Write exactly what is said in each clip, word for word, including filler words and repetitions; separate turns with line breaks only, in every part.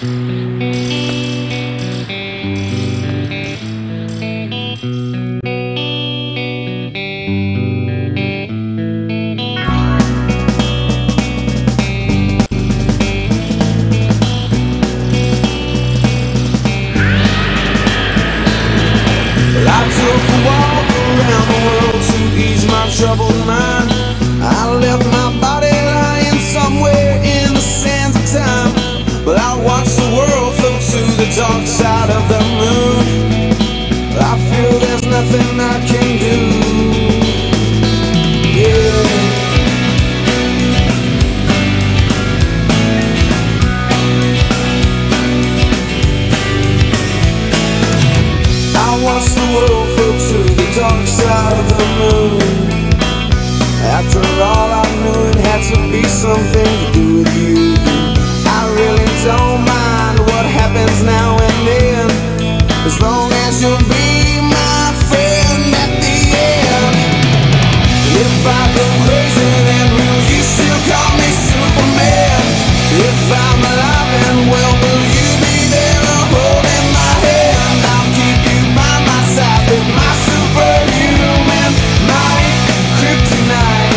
Troubled mind, I left my body lying somewhere in the sands of time. But I watched the world float to the dark side of the moon. I feel there's nothing I can do. Yeah. I watched the world float to the dark side of the moon. After all, I knew it had to be something to do with you. I really don't mind what happens now and then, as long as you'll be my friend at the end. If I go crazy, then will you still call me Superman? If I'm alive and well, will you be there holding my hand? I'll keep you by my side with my superhuman might, kryptonite.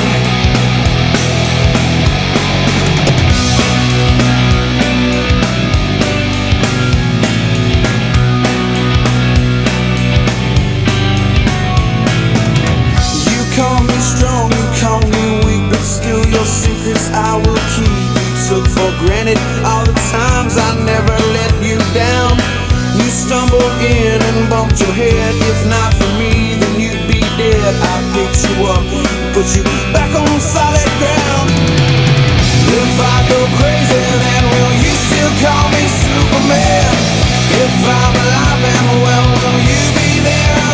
Strong, you call me weak, but still your secrets I will keep. You took for granted all the times I never let you down. You stumbled in and bumped your head. If not for me, then you'd be dead. I picked you up, put you back on solid ground. If I go crazy, then will you still call me Superman? If I'm alive and well, will you be there?